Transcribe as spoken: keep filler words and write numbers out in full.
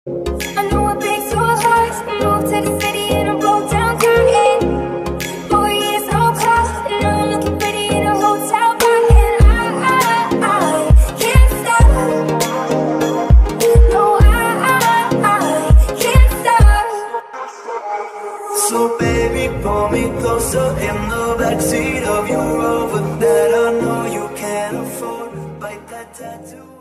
I know it breaks your heart. Moved to the city and I broke down crying. Four years no call, and now I'm looking pretty in a hotel bar. And I, I, I can't stop. No, I, I, I can't stop. So baby, pull me closer in the backseat of your Rover that I know you can't afford. Bite that tattoo.